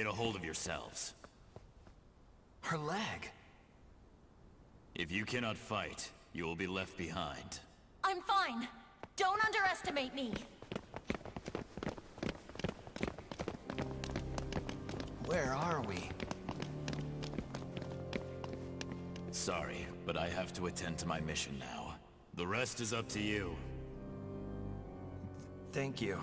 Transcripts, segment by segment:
get a hold of yourselves. Her leg. If you cannot fight, you will be left behind. I'm fine. Don't underestimate me. Where are we? Sorry, but I have to attend to my mission now. The rest is up to you. Thank you.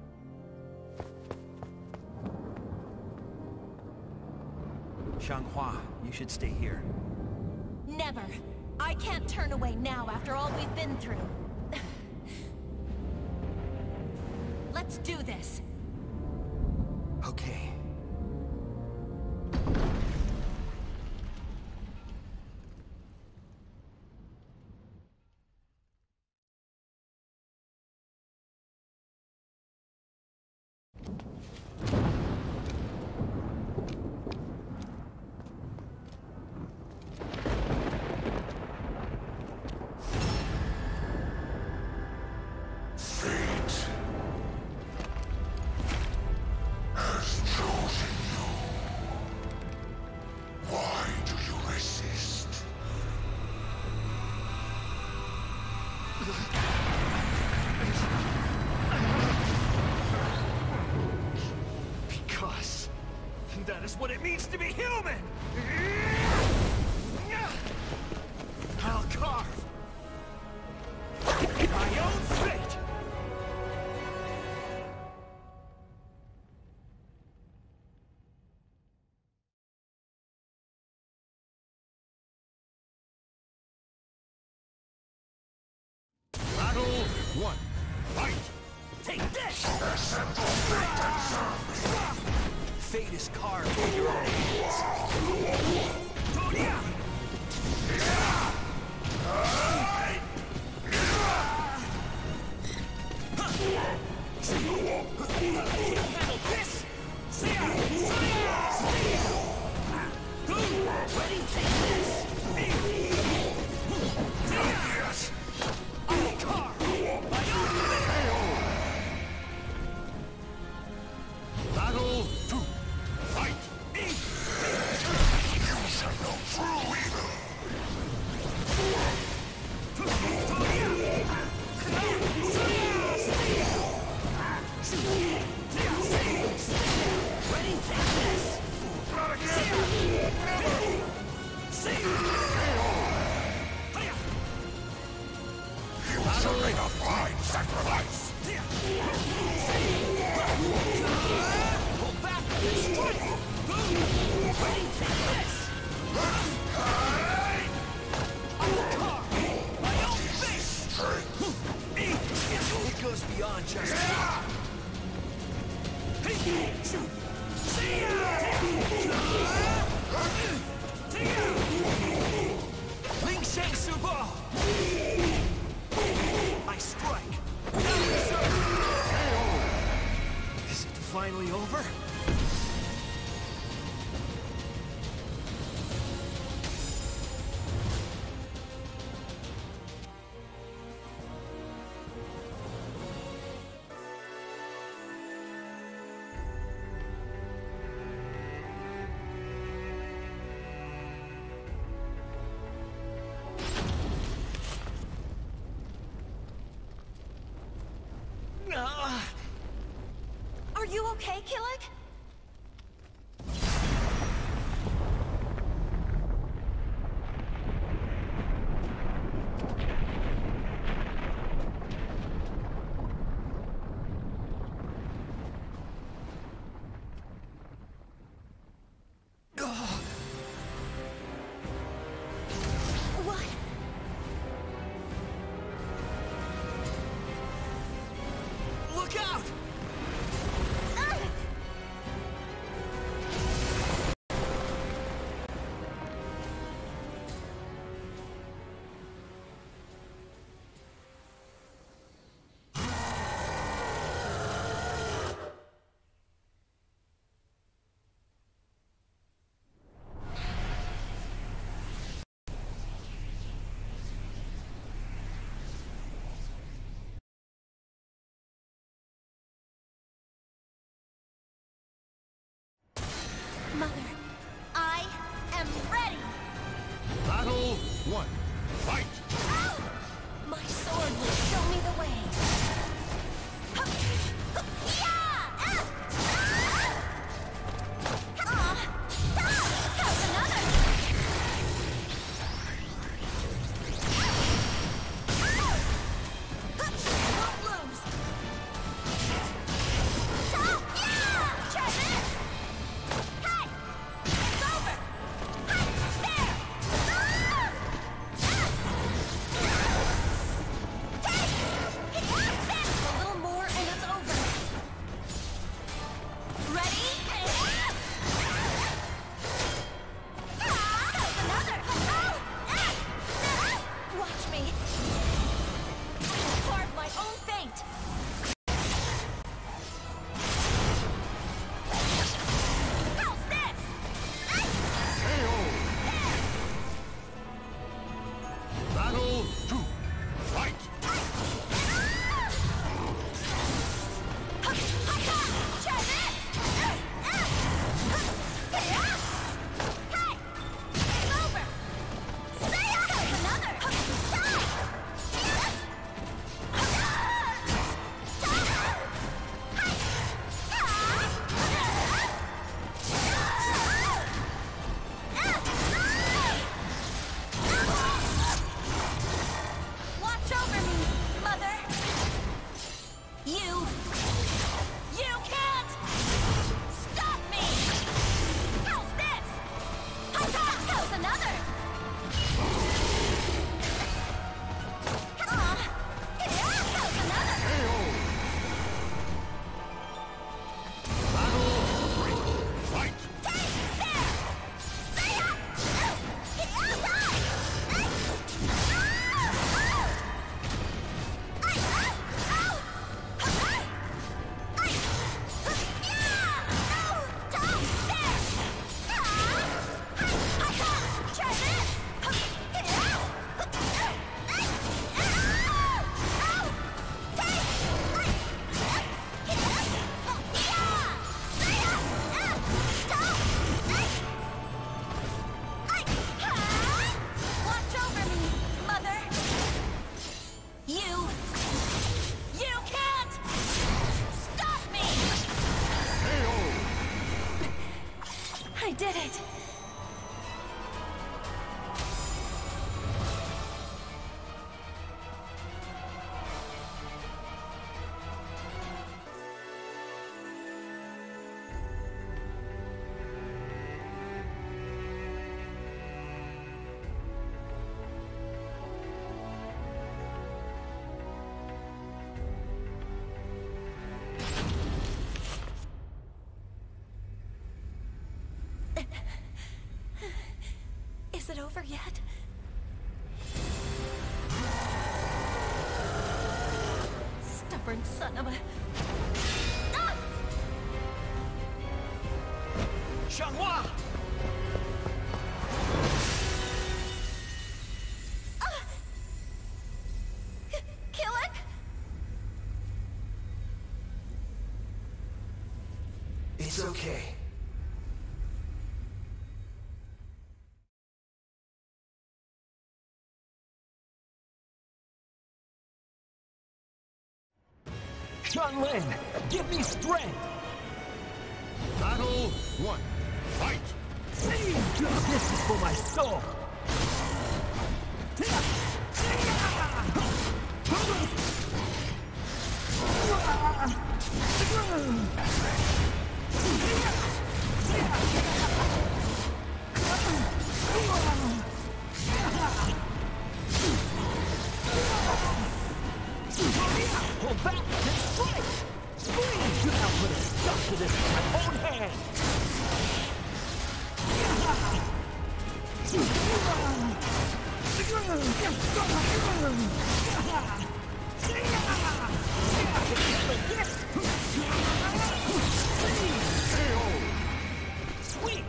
Xianghua, you should stay here. Never. I can't turn away now after all we've been through. Let's do this. Okay. Because that is what it means to be human! I'll carve my own fate! Battle 1. Fight! Take this! Fate is carved in your own hands. Handle this! Ready? Take this! Yes! I'll carve my own fate! Battle 2. Fight! You shall know true evil! Ready? Take this! Not again! You shall make a fine sacrifice! Pull back and strike! Ready? Take this! I'll carve my own face! It goes beyond just Ling Sheng Subo! I strike! Is it finally over? Are you okay, Killick? yet? Stubborn son of a... Ah! Xianghua! Killick? It's okay. Xianglin, give me strength! Battle 1. Fight! This is for my soul! Pull back and strike! Please! I'll put a stop to this with my own hand! Sweet!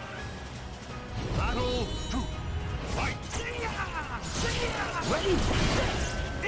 Battle 2. Fight! Ready?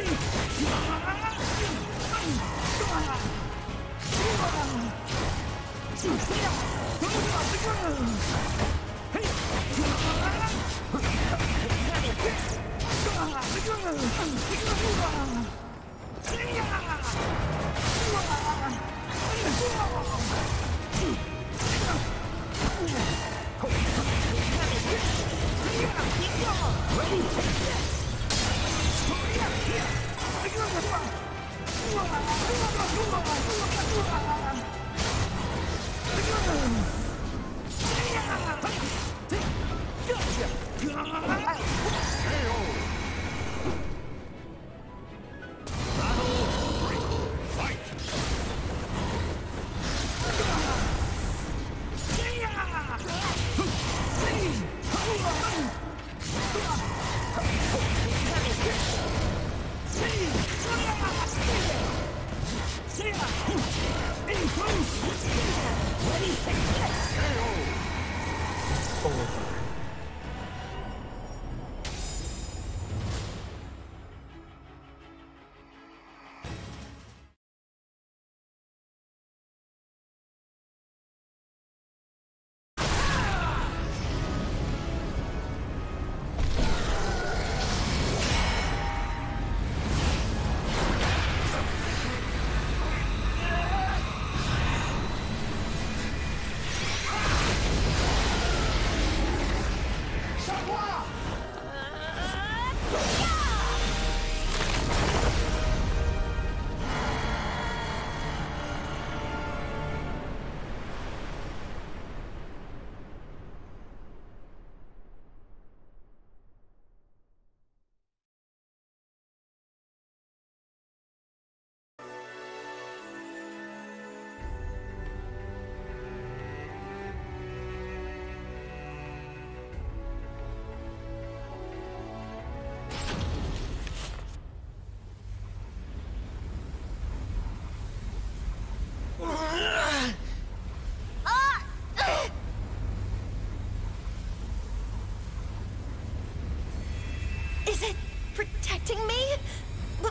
Is it protecting me? But...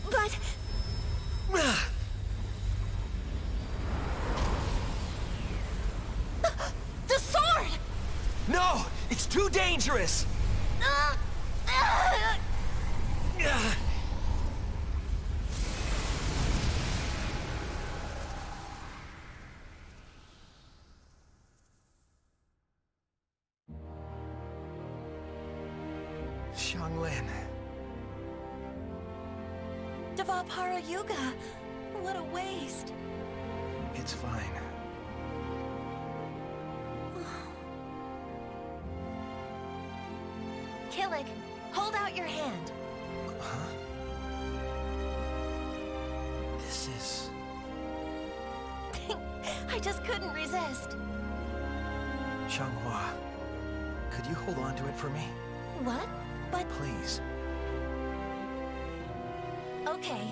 The sword! No! It's too dangerous! Xianglin. Devapara Yuga. What a waste. It's fine. Killick, hold out your hand. Huh? This is... I just couldn't resist. Xianghua, could you hold on to it for me? What? But... Please. Okay.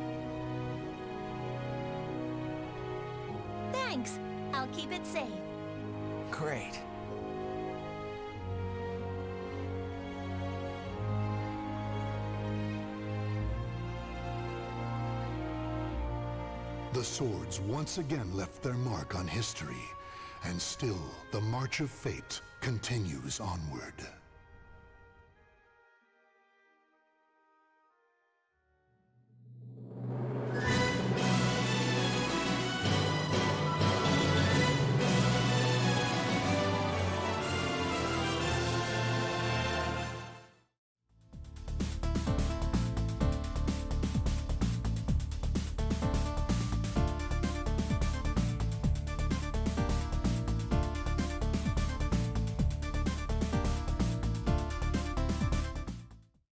Thanks. I'll keep it safe. Great. The swords once again left their mark on history, and still the march of fate continues onward.